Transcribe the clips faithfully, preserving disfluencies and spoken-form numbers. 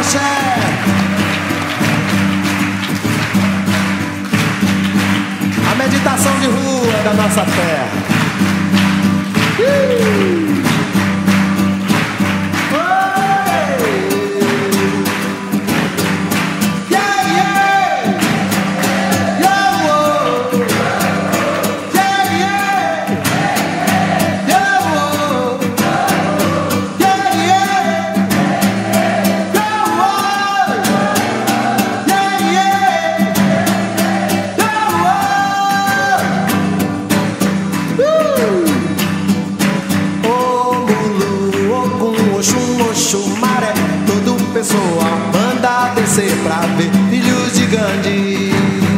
A meditação de rua da nossa terra. uh! Pessoal, manda descer pra ver filhos de Gandhi.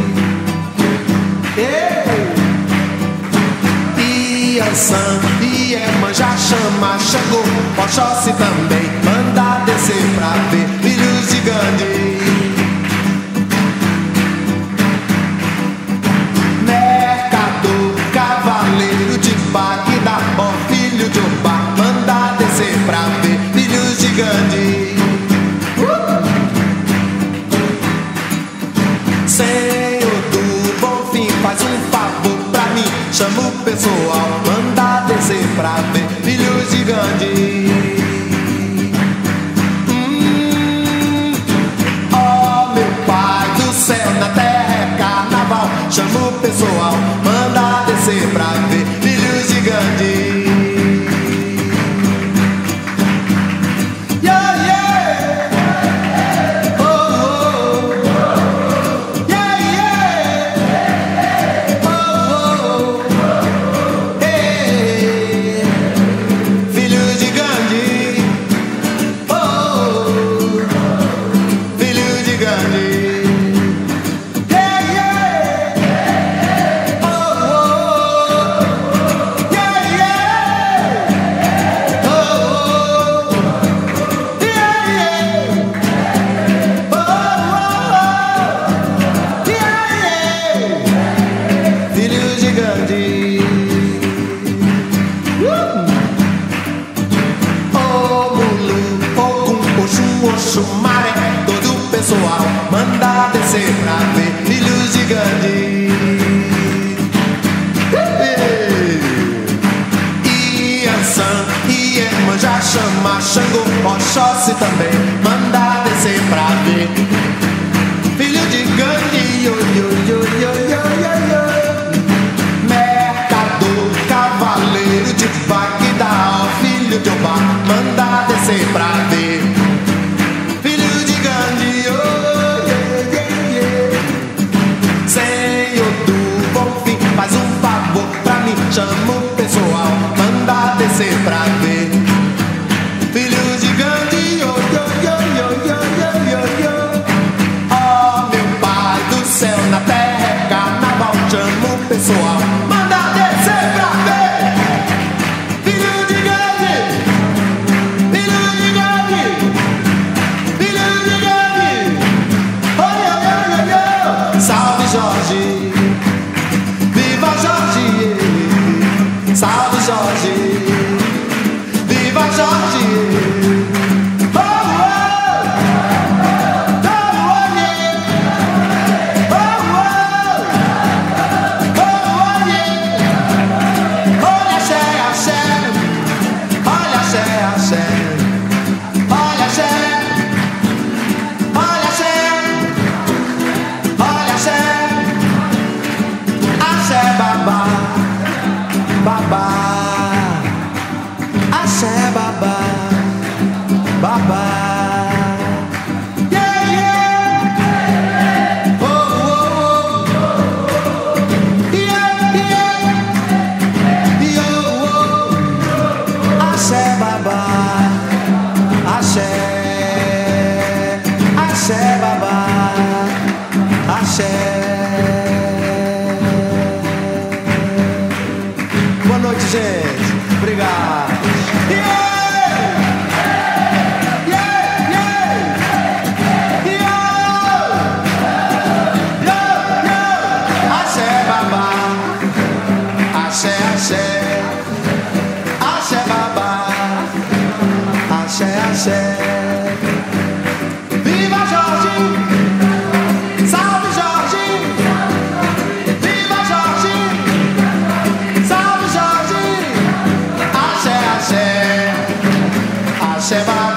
Iansã, Iemanjá, chama, Xangô, Oxóssi também, manda descer pra ver filhos de Gandhi. Mercador, cavaleiro de Bagdá, ó filho de Obá, manda descer pra ver filhos de Gandhi. Senhor do bom fim, faz um favor pra mim, chama o pessoal, manda descer pra ver filhos de Gandhi. Hum, oh meu pai do céu, na terra é carnaval, chama o pessoal, manda descer pra ver filhos de Gandhi. Maré, todo o pessoal manda descer pra ver filhos de Gandhi. Iansã, Iemanjá, chama, Xangô, Oxóssi também, manda descer pra ver filho de Gandhi. Yo, yo, yo, yo, yo, yo, yo. Mercador, cavaleiro de Bagdá, ó filho de Obá, manda descer pra ver. Chama o pessoal, manda descer pra ver filhos de Gandhi. Yo, yo, yo, yo, yo, yo, yo. Oh meu pai do céu, na terra é carnaval, chama o pessoal, manda descer pra ver filhos de Gandhi. Filhos de Gandhi. Filhos de Gandhi. Oh, yo, yo, yo, yo. Salve Jorge, viva Jorge. Salve Jorge, viva Jorge. Oh, oh, oh, oh, yeah. Oh, oh, oh, yeah. Olha axé, axé, olha axé, axé, olha axé, olha axé, olha axé, axé babá. Babá, axé babá, babá, yeah, yeah, oh, oh, oh, yeah, yeah, yo, oh, axé babá, axé, axé babá, axé. Boa noite, gente. Obrigado. Yeah! Yeah, yeah! Yo! Yo, yo! Axé, babá. Axé, axé. Axé, babá. Axé, axé. axé,